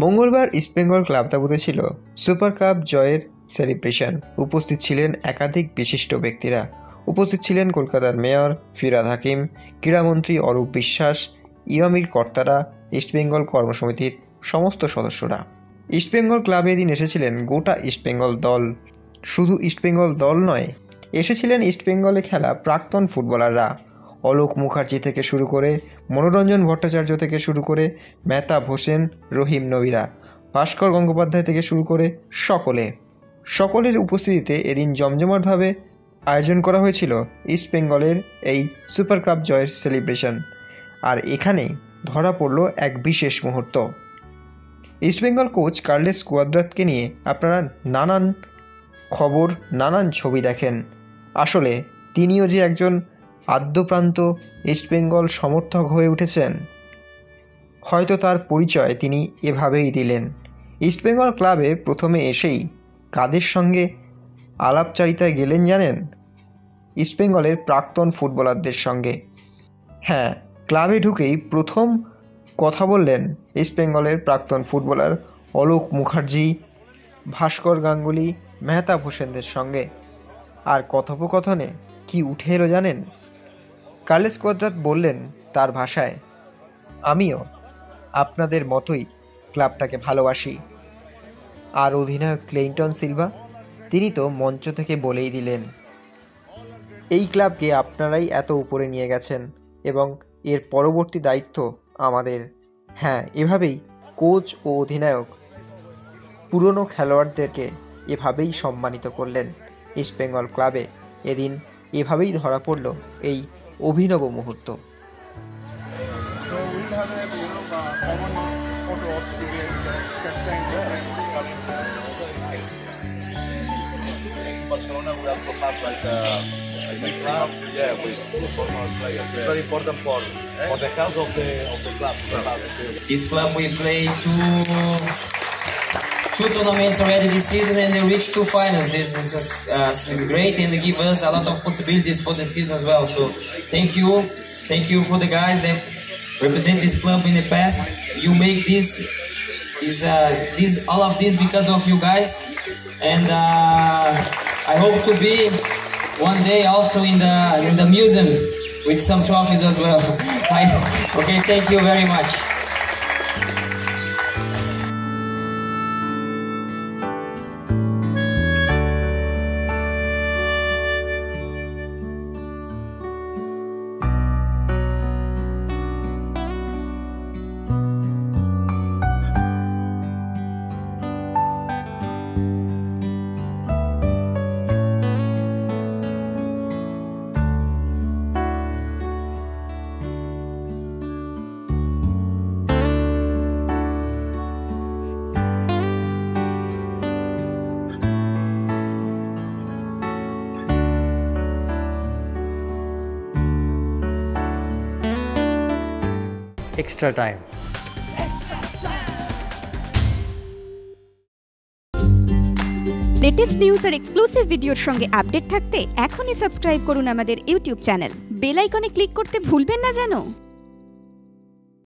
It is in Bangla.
মঙ্গলবার ইস্টবেঙ্গল ক্লাব তাঁবুতে ছিল সুপার কাপ জয়ের সেলিব্রেশন। উপস্থিত ছিলেন একাধিক বিশিষ্ট ব্যক্তিরা। উপস্থিত ছিলেন কলকাতার মেয়র ফিরহাদ হাকিম, ক্রীড়ামন্ত্রী অরূপ বিশ্বাস, ইমামির কর্তারা, ইস্টবেঙ্গল কর্মসমিতির সমস্ত সদস্যরা। ইস্টবেঙ্গল ক্লাবে এদিন এসেছিলেন গোটা ইস্টবেঙ্গল দল। শুধু ইস্টবেঙ্গল দল নয়, এসেছিলেন ইস্টবেঙ্গলে খেলা প্রাক্তন ফুটবলাররা। অলোক মুখার্জি থেকে শুরু করে মনোরঞ্জন ভট্টাচার্য থেকে শুরু করে মেহতাব হোসেন, রহিম নবীরা, ভাস্কর গঙ্গোপাধ্যায় থেকে শুরু করে সকলের উপস্থিতিতে এদিন জমজমাটভাবে আয়োজন করা হয়েছিল ইস্টবেঙ্গলের এই সুপার কাপ জয়ের সেলিব্রেশন। আর এখানেই ধরা পড়ল এক বিশেষ মুহূর্ত। ইস্টবেঙ্গল কোচ কার্লোস কুয়াদ্রাতকে নিয়ে আপনারা নানান খবর, নানান ছবি দেখেন। আসলে তিনিও যে একজন আদ্যপ্রান্ত ইস্টবেঙ্গল সমর্থক হয়ে উঠেছেন, হয়তো তার পরিচয় তিনি এভাবেই দিলেন। ইস্টবেঙ্গল ক্লাবে প্রথমে এসেই কাদের সঙ্গে আলাপচারিতায় গেলেন জানেন? ইস্টবেঙ্গলের প্রাক্তন ফুটবলারদের সঙ্গে। হ্যাঁ, ক্লাবে ঢুকেই প্রথম কথা বললেন ইস্টবেঙ্গলের প্রাক্তন ফুটবলার অলোক মুখার্জি, ভাস্কর গাঙ্গুলি, মেহতাব হোসেনদের সঙ্গে। আর কথোপকথনে কি উঠে এলো জানেন? কার্লোস কুয়াদ্রাত বললেন তার ভাষায়, আমিও আপনাদের মতোই ক্লাবটাকে ভালোবাসি। আর অধিনায়ক ক্লেইটন সিলভা, তিনি তো মঞ্চ থেকে বলেই দিলেন, এই ক্লাবকে আপনারাই এত উপরে নিয়ে গেছেন এবং এর পরবর্তী দায়িত্ব আমাদের। হ্যাঁ, এভাবেই কোচ ও অধিনায়ক পুরনো খেলোয়াড়দেরকে এভাবেই সম্মানিত করলেন ইস্টবেঙ্গল ক্লাবে। এদিন এভাবেই ধরা পড়ল এই অভিনব মুহূর্ত। Barcelona we also have like a club, with former players. It's very important for the health of the club. This club we play two tournaments already this season and they reached 2 finals. This is just great and they give us a lot of possibilities for the season as well. So thank you for the guys that represent this club in the past. You make this all of this because of you guys, and I hope to be one day also in the museum with some trophies as well. Okay, thank you very much. Extra time. Latest news আর এক্সক্লুসিভ ভিডিওর সঙ্গে আপডেট থাকতে এখনই সাবস্ক্রাইব করুন আমাদের ইউটিউব চ্যানেল। বেল আইকনে ক্লিক করতে ভুলবেন না যেন।